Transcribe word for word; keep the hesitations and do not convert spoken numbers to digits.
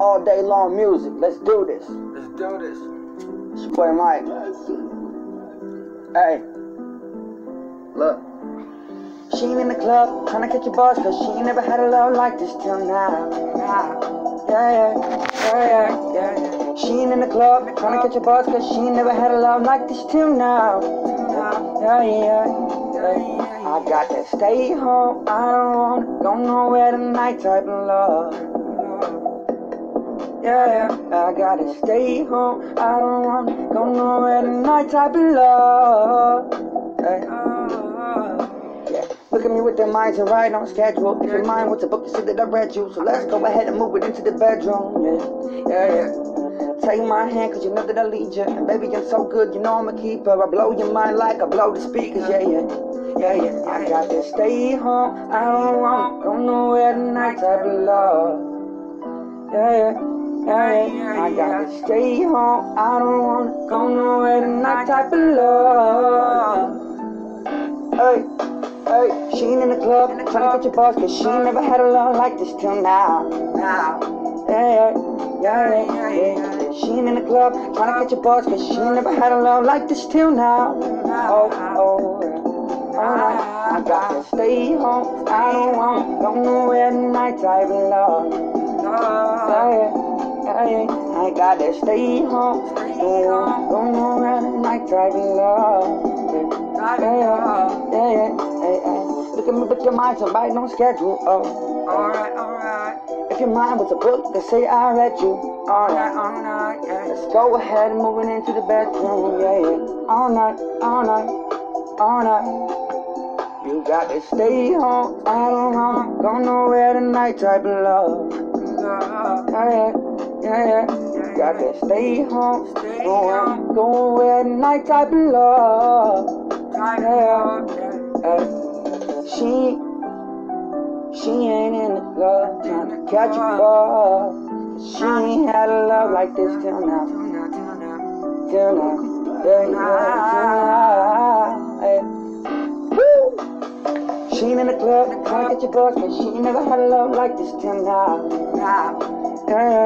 all day long music. Let's do this. Let's do this. It's your boy Mike. Hey, look. She ain't in the club, tryna catch a buzz, cause she ain't never had a love like this till now. Yeah, yeah, yeah, yeah, yeah, yeah. She ain't in the club, tryna catch a buzz, cause she ain't never had a love like this till now. Yeah, yeah, yeah. I got that stay home, I don't wanna go nowhere tonight type of love. Yeah, yeah, I gotta stay home, I don't wanna go nowhere tonight type of love. Hey. Look at me with their minds and right on schedule. If your mind wants a book, you see that I read you. So let's go ahead and move it into the bedroom. Yeah, yeah, yeah. Take my hand, cause you know that I lead you. And baby, I'm so good, you know I'm a keeper. I blow your mind like I blow the speakers. Yeah, yeah, yeah, yeah. I got to stay home, I don't want go nowhere tonight type of love. Yeah, yeah, yeah, yeah. I got to stay home, I don't want go nowhere tonight type of love. Hey. Hey, she ain't in the club, tryna catch your buzz, cause she ain't never had a love like this till now. Now. Yeah, yeah, yeah, yeah, yeah. She ain't in the club, tryna catch your buzz, cause she ain't never had a love like this till now. Oh, oh, oh, I gotta stay home, I don't want go nowhere tonight type of love. Yeah, yeah, yeah, yeah. I gotta stay home, don't go nowhere tonight type of love. Yeah, yeah, yeah, yeah. Hey, hey. Look at me with your mind, so right on schedule. Oh, alright, alright. If your mind was a book, then say I read you. Alright, alright, yeah. Let's go ahead and moving into the bedroom. Yeah, yeah. All night, all night, all night. You got to stay home. I don't wanna go nowhere tonight type of love. Yeah, yeah, yeah, yeah. You got to stay home. Don't go nowhere tonight type of love. Yeah, yeah. She, she ain't in the club tryna catch a buzz. She ain't had a love like this till now. Till now, yeah, yeah, till now. Hey. Woo! She ain't in the club tryna catch a buzz, cause she ain't never had a love like this till now. Yeah.